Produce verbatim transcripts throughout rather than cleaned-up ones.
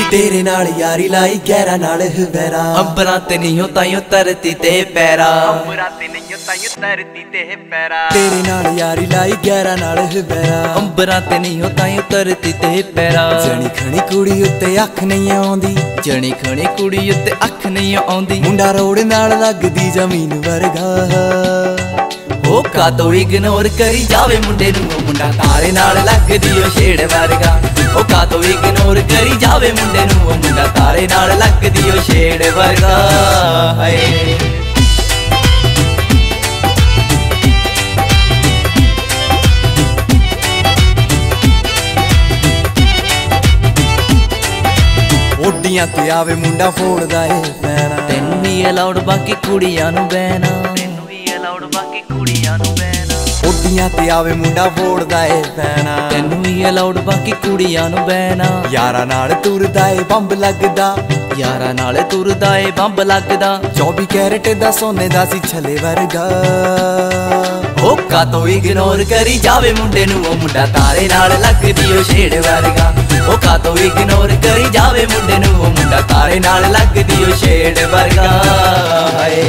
तेरे नाल यारी लाई गहरा नाल हुवैरा अंबरां ते नहीं हो ताइयों धरती ते पैरा अंबरां ते नहीं हो ताइयों धरती ते पैरा तेरे नाल यारी लाई गहरा नाल हुवैरा अंबरां ते नहीं हो ताइयों धरती ते पैरा जनी खणी कुड़ी उत्ते अख नहीं आउंदी जनी खणी कुड़ी उत्ते अख नहीं आउंदी मुंडा रोड नाल लगदी जमीन वर्गा ओ का तो इग्नोर करी जावे मुंडे नू मुंडा तारे नाल लगदी ओ छेड़ वर्गा ओ का तो इग्नोर करी जावे मुंडे नू मुंडा तारे नाल लगदी ओ छेड़ वर्गा हाय ओडियां ते आवे मुंडा फोड़दा ए पैना तैनू भी अलाउड बाकी कुड़ियां नू बैना तैनू भी अलाउड बाकी कुड़ियां नू बैना ओडियां ते आवे मुंडा फोड़दा ए पैना तैनू भी अलाउड बाकी कुड़ियां नू बैना यारा नाल तुरदा ए बंब लगदा यारा नाल तुरदा ए बंब लगदा चौबी कैरेट दा सोने दा सी छले वर्गा ओ का तो इग्नोर करी जावे मुंडे नू ओ मुंडा तारे नाल लगदी ओ छेड़ वर्गा ओ का तो इग्नोर करी जावे मुंडे नू ओ मुंडा तारे नाल लगदी ओ छेड़ वर्गा हाय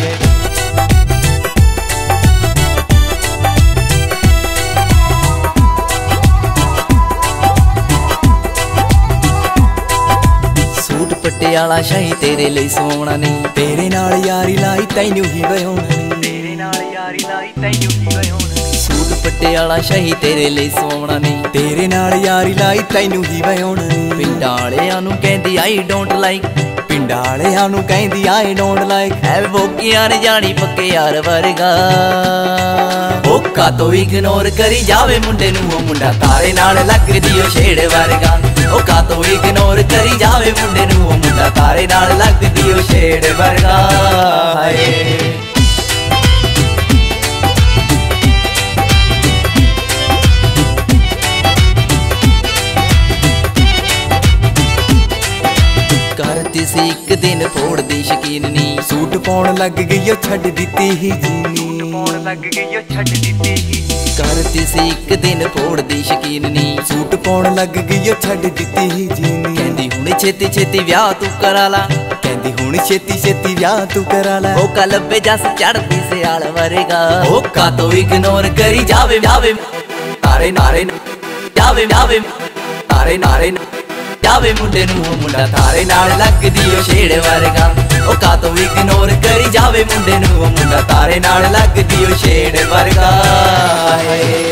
पटियाला शाही तेरे लिए सोना नहीं तेरे नाल यारी लाई तैनू ही वयोना नहीं तेरे नाल यारी लाई तैनू ही वयोना नहीं सूट पटियाला शाही तेरे लिए सोना नहीं तेरे नाल यारी लाई तैनू ही वयोना नहीं पिंडां वालियां नू कहंदी आई डोंट लाइक पिंडां वालियां नू कहंदी आई डोंट लाइक है बोकियां ने जानी पक्के यार वर्गा ओ का तो इग्नोर करी जावे मुंडे नू ओ मुंडा तारे नाल लगदी ओ छेड़ वर्गा ओ का तो इग्नोर करी जावे मुंडे नू ओ मुंडा तारे नाल लगदी ओ छेड़ वर्गा हाय करती सी एक दिन फोड़ दी शकीन नी सूट पाउण लग गई ओ छड्ड दित्ती ही जीनी पाउण लग गई ओ छड्ड दित्ती ही करती सी एक दिन फोड़ दी शकीन नी सूट पाउण लग गई ओ छड्ड दित्ती ही जीनी कहंदी हुण छेती छेती ब्याह तू करा ला कहंदी हुण छेती छेती ब्याह तू करा ला ओ का लब्बे जस चढ़दी सियाल वर्गा ओ का तो इग्नोर करी जावे जावे तारे नारे जावे जावे तारे नारे जावे मुंडे नू मुंडा तारे नाल लगदी ओ छेड़ वर्गा ओ का तो इग्नोर करी जावे मुंडे नू मुंडा तारे नाल लगदी ओ छेड़ वर्गा।